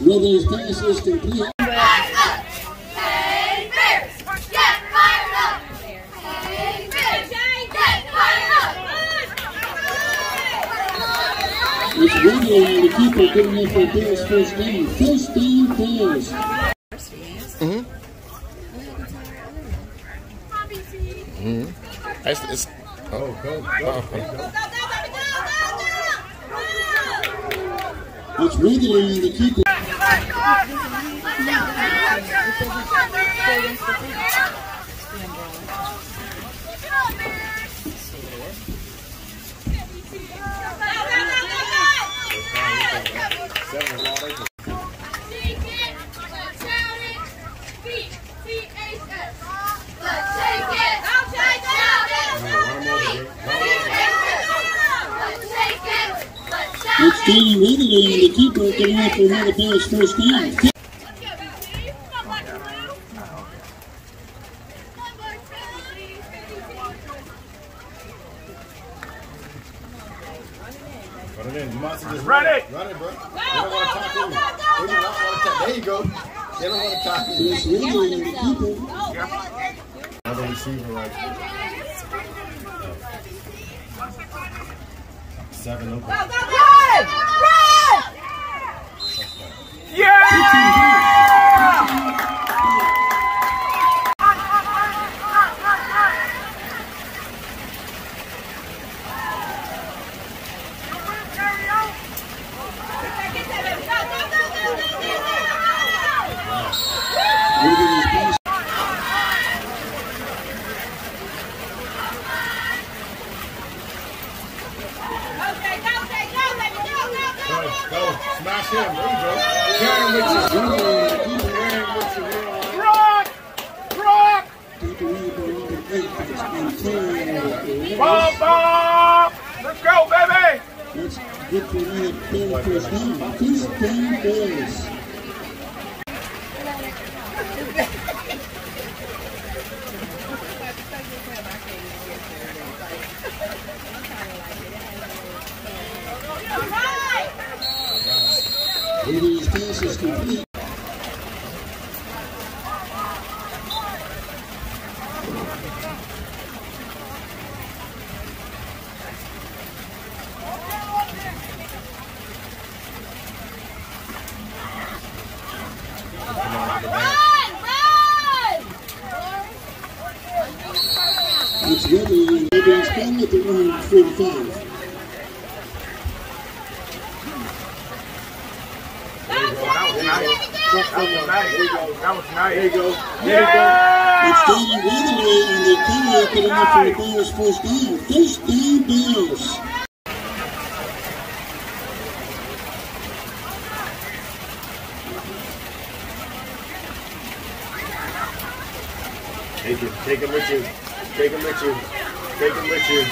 Withers' pass is complete. It's Withers and the keeper getting up for Bears first down. First down, Bears. It's go. It's Withers and the keeper. It's Jaden and the keeper getting up for another Bears first down. Run it in. You might just run it. Run it, bro. They don't want to talk to you. They don't want to talk. There you go. They don't want to talk to you. It's Withers and the keeper. Another receiver right there. 7 open. Run! Yeah! Go. Smash him. There you go. Carry him with you. Rock! Ball! Let's go, baby! That's good for another Bears first down. First down, Bears. Withers' pass is complete. It's Withers coming at the 145. That was nice. There you go. It's Jaden and the keeper getting up for the Bears first down. First down, Bears. Take him with you. Take him with you. Take him with you.